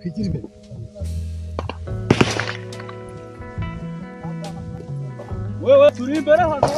wewe turi imbere hano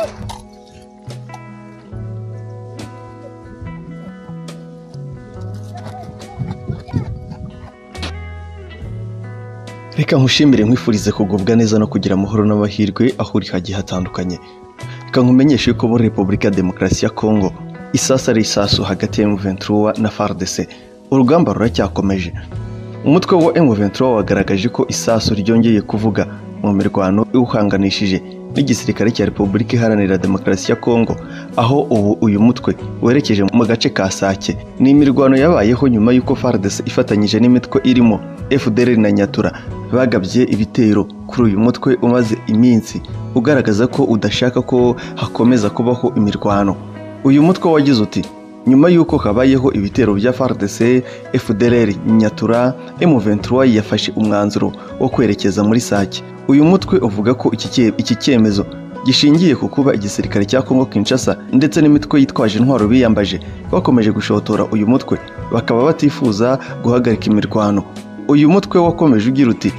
Reka nkushimire nkwifurize kugubwa neza no kugira amahoro n'amahirwe aho uri hagiye hatandukanye. Reka nkumenyeshe ko muri Repubulika ya Demokarasi ya Kongo Isasu ari isasu hagati ya M23 na Fardc. Urugamba ruracyakomeje. Umutwe wa M23 wagaragaje ko isasu ryongeye kuvuga mu mirwano iwuhanganishije n'igisirikare cya Repubulika Iharanira Demokarasi ya Kongo, aho ubu uyu mutwe werekeje mu gace ka Sake. Ni imirwano yabayeho nyuma y'uko Fardc ifatanyije n'imitwe irimo Fdrl na Nyatura bagabye ibitero kuri uyu mutwe umaze iminsi ugaragaza ko udashaka ko hakomeza kubaho imirwano. Uyu mutwe wagize uti nyuma y'uko habayeho ibitero bya Fardc, Fdrl, Nyatura, M23 yafashe umwanzuro wo kwerekeza muri Sake. Uyu mutwe uvuga ko iki cyemezo gishingiye ku kuba igisirikare cya Kongo Kinshasa ndetse n'imitwe yitwaje intwaro biyambaje bakomeje gushotora uyu mutwe, bakaba batifuza guhagarika imirwano. Uyu mutwe wakomeje ugira uti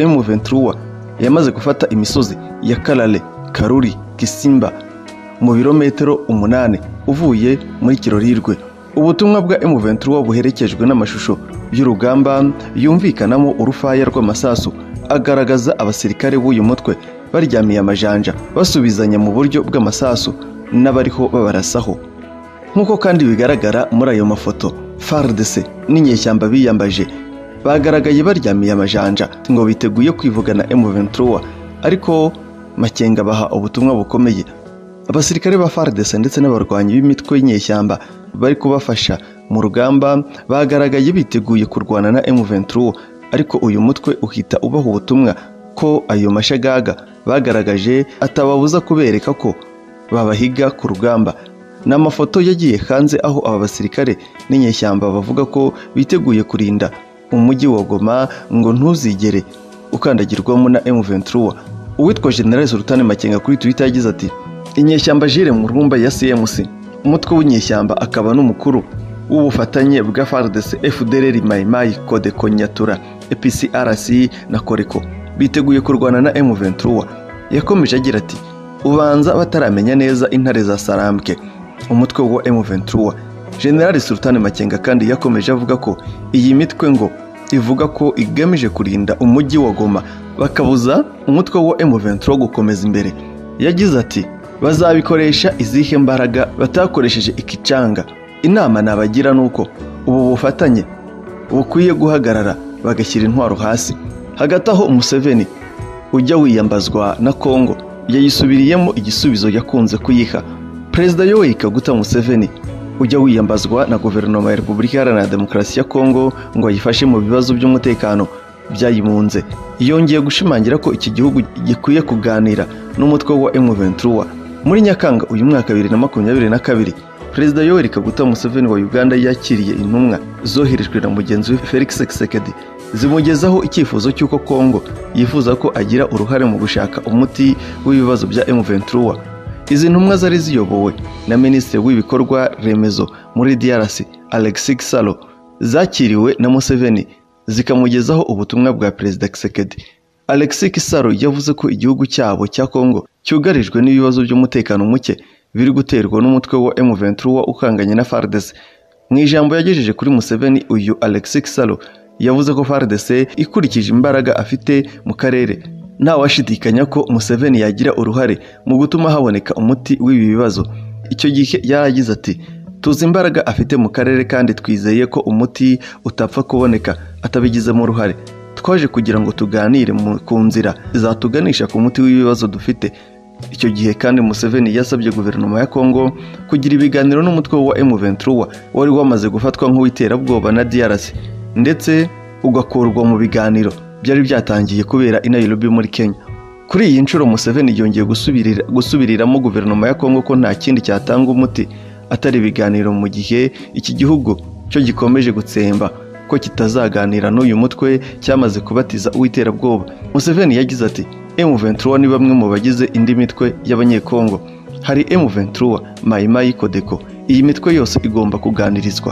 M23 yamaze gufata imisozi ya Kalale, Karuri, Kisimba mu birometero 8 uvuye muri Kirorirwe. Ubutumwa bwa M23 buherekejwe n'amashusho y'urugamba yumvikanamo urufaya rw'amasasu agaragaza abasirikare b'uyu mutwe baryamiye amajanja basubizanya mu buryo bw'amasasu n'abariho babarasaho. Nkuko kandi bigaragara muri ayo mafoto, Fardc n'inyeshyamba biyambaje bagaragaye baryamiye amajanja ngo biteguye kwivugana M23, ariko Makenga baha ubutumwa bukomeye. Abasirikare ba Fardc ndetse n'abarwanyi b'imitwe y'inyeshyamba bari kubafasha mu rugamba bagaragaye biteguye kurwana na M23, ariko uyu mutwe uhita ubaha ubutumwa ko ayo mashagaga bagaragaje atababuza kubereka ko babahiga ku rugamba. N'amafoto yagiye hanze aho aba basirikare n'inyeshyamba bavuga ko biteguye kurinda umujyi wa Goma ngo ntuzigere ukandagirwamo na M23. Uwitwa General Sultan Makenga kuri Twitter yagize ati inyeshyamba jire mu rumba ya CMC, umutwe w'inyeshyamba akaba n'umukuru w'ubufatanye bwa Fardc, Fdrl, Maimai, Kodeko, Nyatura, EPCRC na Koreko biteguye kurwana na M23. Yakomeje agira ati ubanza bataramenya neza intare za Sarambwe, umutwe wa M23. General Sultan Makenga kandi yakomeje avuga ko iyi mitwe ngo ivuga ko igamije kurinda umujyi wa Goma bakabuza umutwe wa M23 gukomeza imbere. Yagize ati bazabikoresha izihe mbaraga batakoresheje ikicanga. Inama nabagira nuko ubu bufatanye bukwiye guhagarara bagashyira intwaro hasi. Hagati aho Museveni ujya wiyambazwa na Kongo yayisubiriyemo igisubizo yakunze kuyiha. Perezida Yoweri Kaguta Museveni ujya wiyambazwa na guverinoma ya Repubulika Iharanira Demokarasi ya Kongo ngo ayifashe mu bibazo by'umutekano byayimunze, yongeye gushimangira ko iki gihugu gikwiye kuganira n'umutwe wa M23. Muri Nyakanga uyu mwaka 2022, Perezida Yoweri Kaguta Museveni wa Uganda yakiriye intumwa zoherejwe na mugenzi we Felix Tshisekedi zimugezaho icyifuzo cy'uko Kongo yifuza ko agira uruhare mu gushaka umuti w'ibibazo bya M23. Izi ntumwa zari ziyobowe na Minisitiri w'ibikorwa remezo muri DRC Alexis Salo, zakiriwe na Museveni zikamugezaho ubutumwa bwa Perezida Tshisekedi. Alexis Salo yavuze ko igihugu cyabo cya Kongo cyugarijwe n'ibibazo by'umutekano muke biri guterwa n'umutwe wa M23 ukanganye na Fardc. Mu ijambo yagejeje kuri Museveni, uyu Alexis Salo yavuze ko Fardc ikurikije imbaraga afite mu karere nta washidikanya ko Museveni yagira uruhare mu gutuma haboneka umuti w'ibi bibazo. Icyo gihe yaragize ati tuzi imbaraga afite mu karere kandi twizeye ko umuti utapfa kuboneka atabigizemo uruhare. Twaje kugira ngo tuganire ku nzira zatuganisha ku muti w'ibibazo dufite. Icyo gihe kandi Museveni yasabye guverinoma ya Kongo kugira ibiganiro n'umutwe wa M23 wari wamaze gufatwa nk'uwiterabwoba na DRC ndetse ugakorwa mu biganiro byari byatangiye kubera i Nairobi muri Kenya. Kuri iyi nshuro Museveni yongeye gusubiriramo guverinoma ya Kongo ko nta kindi cyatanga umuti atari ibiganiro, mu gihe iki gihugu cyo gikomeje gutsemba ko kitazaganira n'uyu mutwe cyamaze kubatiza uwiterabwoba. Museveni yagize ati M23 ni bamwe mu bagize indi mitwe y'abanyekongo. Hari M23, Maimai, Kodeko. Iyi mitwe yose igomba kuganirizwa.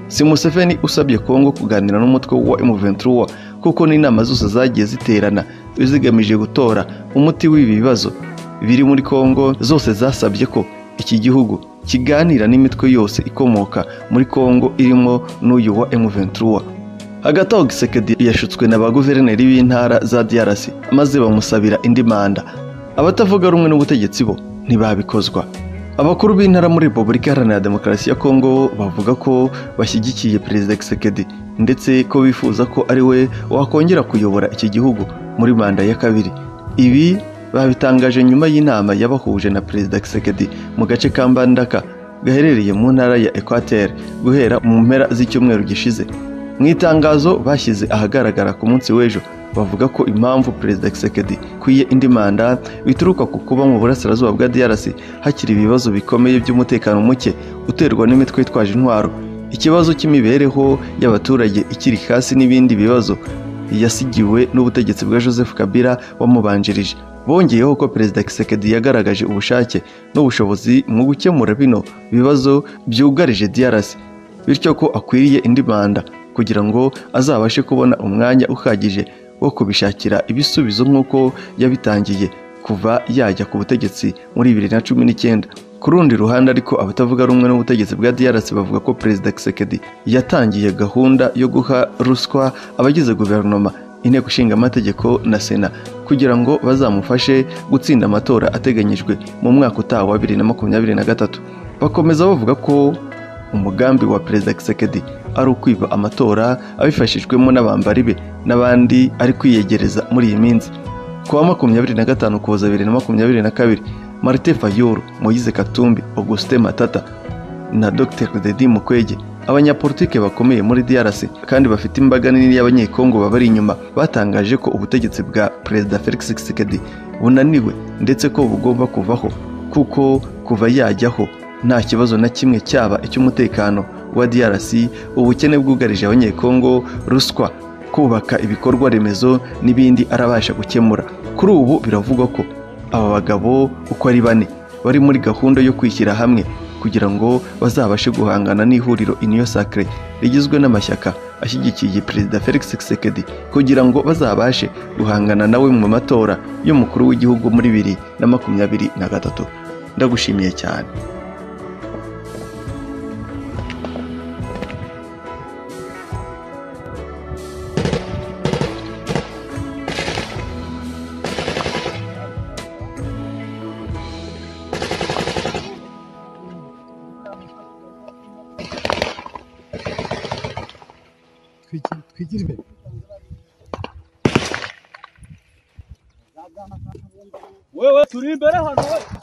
si Museveni usabye Kongo kuganira n'umutwe wa M23 kuko n'inama zose zagiye ziterana zigamije gutora umuti w'ibi bibazo biri muri Kongo zose zasabye ko iki gihugu kiganira n'imitwe yose ikomoka muri Kongo irimo n'uyu wa M23. Hagati aho Tshisekedi yashutswe na ba guverineri b'intara za DRC maze bamusabira indi manda. Abatavuga rumwe n'ubutegetsi bo ntibabikozwa. Abakuru b'intara muri Repubulika Iharanira Demokarasi ya Kongo bavuga ko bashyigikiye Perezida Tshisekedi ndetse ko bifuza ko ari we wakongera kuyobora iki gihugu muri manda ya kabiri. Ibi babitangaje nyuma y'inama yabahuje na Perezida Tshisekedi mu gace ka Mbandaka gaherereye mu ntara ya Equateur guhera mu mpera z'icyumweru gishize. Mu itangazo bashyize ahagaragara ku munsi w'ejo bavuga ko impamvu Perezida Tshisekedi kwiye indi manda bituruka ku kuba mu burasirazuba bwa DRC hakiri ibibazo bikomeye by'umutekano muke uterwa n'imitwe itwaje intwaro, ikibazo cy'imibereho y'abaturage ikiri hasi n'ibindi bibazo yasigiwe n'ubutegetsi bwa Joseph Kabila wamubanjirije. Bongeyeho ko Perezida Tshisekedi yagaragaje ubushake n'ubushobozi mu gukemura bino bibazo byugarije DRC, bityo ko akwiriye indi manda kugira ngo azabashe kubona umwanya uhagije wo kubishakira ibisubizo nk'uko yabitangiye kuva yajya ku butegetsi muri 2019. Ku rundi ruhande ariko abatavuga rumwe n'ubutegetsi bwa DRC bavuga ko Perezida Tshisekedi yatangiye gahunda yo guha ruswa abagize guverinoma, inteko ishinga amategeko na Sena kugira ngo bazamufashe gutsinda amatora ateganyijwe mu mwaka utaha wa 2023. Bakomeza bavuga ko umugambi wa Perezida Tshisekedi ari ukwiba amatora abifashijwemo n'abambari be n'abandi ari kwiyegereza muri iyi minsi. Kuwa 25 Ukuboza 2022 Martin Fayulu, Moise Katumbi, Augustin Matata na Dr. Dedi Mukwege, abanyapolitike bakomeye muri DRC kandi bafite imbaga nini y'abanyekongo babari inyuma, batangaje ko ubutegetsi bwa Perezida Felix Tshisekedi bunaniwe ndetse ko bugomba kuvaho kuko kuva yajyaho nta kibazo na kimwe cyaba icy'umutekano wa DRC, ubukene bwugarije abanyekongo, ruswa, kubaka ibikorwa remezo n'ibindi arabasha gukemura. Kuri ubu biravugwa ko aba bagabo uko ari bane bari muri gahunda yo kwishyira hamwe kugira ngo bazabashe guhangana n'ihuriro Union Sacrée rigizwe n'amashyaka ashyigikiye Perezida Felix Tshisekedi kugira ngo bazabashe guhangana nawe mu matora y'umukuru w'igihugu muri 2023. Ndagushimiye cyane. twigire wewe turi imbere hano we